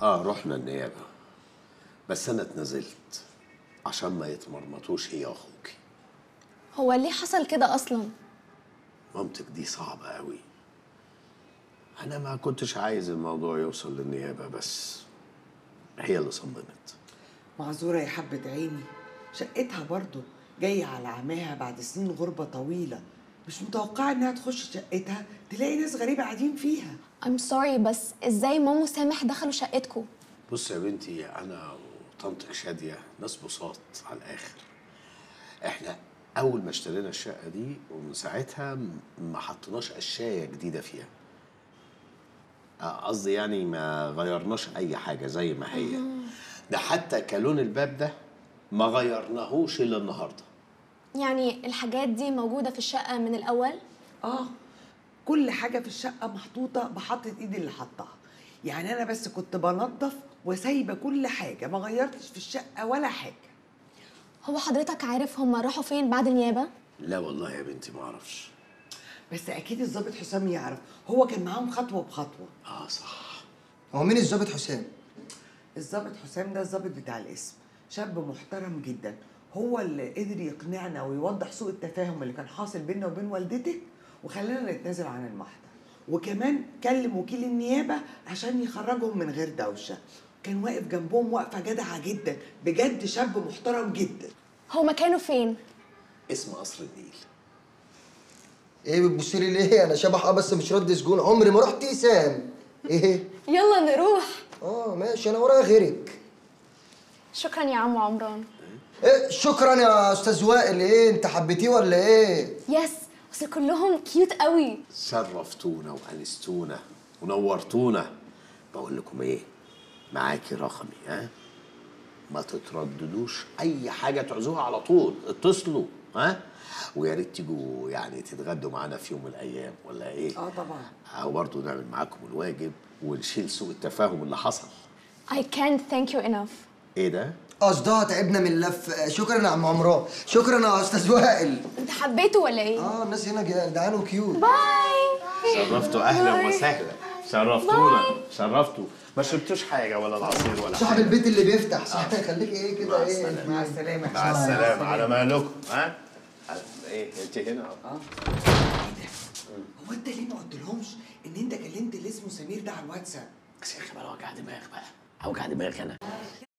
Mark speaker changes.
Speaker 1: رحنا النيابه، بس انا اتنازلت عشان ما يتمرمطوش هي واخوكي.
Speaker 2: هو ليه حصل كده اصلا؟
Speaker 1: مامتك دي صعبه قوي. انا ما كنتش عايز الموضوع يوصل للنيابه، بس هي اللي صممت.
Speaker 3: معذورة يا حبة عيني، شقتها برضو جاية على عماها بعد سنين غربة طويلة، مش متوقعة انها تخش شقتها تلاقي ناس غريبة قاعدين فيها.
Speaker 2: I'm sorry، بس ازاي ماما وسامح دخلوا شقتكم؟
Speaker 1: بص يا بنتي، انا وطنطك شاديه ناس بساط على الاخر. احنا اول ما اشترينا الشقه دي ومن ساعتها ما حطيناش قشايه جديده فيها. قصدي يعني ما غيرناش اي حاجه زي ما هي. ده حتى كالون الباب ده ما غيرناهوش الا النهارده.
Speaker 2: يعني الحاجات دي موجودة في الشقة من الأول؟
Speaker 3: كل حاجة في الشقة محطوطة بحطة ايدي اللي حطها، يعني انا بس كنت بنظف وسايبة كل حاجة، ما غيرتش في الشقة ولا حاجة.
Speaker 2: هو حضرتك عارف هما راحوا فين بعد النيابة؟
Speaker 1: لا والله يا بنتي ما اعرفش.
Speaker 3: بس اكيد الضابط حسام يعرف، هو كان معاهم خطوة بخطوة.
Speaker 1: صح.
Speaker 4: هو مين الضابط حسام؟
Speaker 3: الضابط حسام ده الضابط بتاع الاسم، شاب محترم جدا، هو اللي قدر يقنعنا ويوضح سوء التفاهم اللي كان حاصل بيننا وبين والدتك وخلانا نتنازل عن المحضر، وكمان كلم وكيل النيابة عشان يخرجهم من غير دوشة، كان واقف جنبهم وقفة جدعة جدا، بجد شاب محترم جدا.
Speaker 2: هو مكانه فين؟
Speaker 1: اسم قصر النيل.
Speaker 4: ايه بتبصي لي ليه؟ انا شبح بس مش رد سجون، عمري ما رحت سام. ايه؟
Speaker 2: يلا نروح.
Speaker 4: ماشي، انا ورايا غيرك.
Speaker 2: شكرا يا عم عمران.
Speaker 4: ايه شكرا يا استاذ وائل؟ ايه انت حبيتيه ولا ايه؟
Speaker 2: يس، بس كلهم كيوت قوي.
Speaker 1: شرفتونا وانستونا ونورتونا. بقول لكم ايه، معاكي رقمي، ما تترددوش، اي حاجه تعوزوها على طول اتصلوا، ويا ريت تيجوا يعني تتغدوا معانا في يوم من الايام، ولا ايه؟
Speaker 3: طبعا.
Speaker 1: او برضه نعمل معاكم الواجب ونشيل سوء التفاهم اللي حصل.
Speaker 2: I can't thank you enough.
Speaker 1: ايه ده؟
Speaker 4: قصدها تعبنا من اللف. شكرا يا عم عمران، شكرا يا استاذ وائل.
Speaker 2: انت حبيته ولا ايه؟
Speaker 4: الناس هنا جدعان وكيوت.
Speaker 2: باي.
Speaker 1: شرفتوا، اهلا وسهلا. شرفتونا، شرفتوا. ما شربتوش حاجه ولا العصير ولا
Speaker 4: صاحب
Speaker 1: حاجه.
Speaker 4: البيت اللي بيفتح. خليك ايه كده.
Speaker 1: مع
Speaker 4: ايه
Speaker 1: السلامة.
Speaker 3: مع السلامة.
Speaker 1: مع السلامه، على مالكم. ايه انت هنا؟
Speaker 3: هو انت ليه ما قلتلهمش ان انت كلمت اللي اسمه سمير ده على الواتساب؟
Speaker 1: بس يا اخي بقى وجع دماغ بقى، اوجع دماغ انا.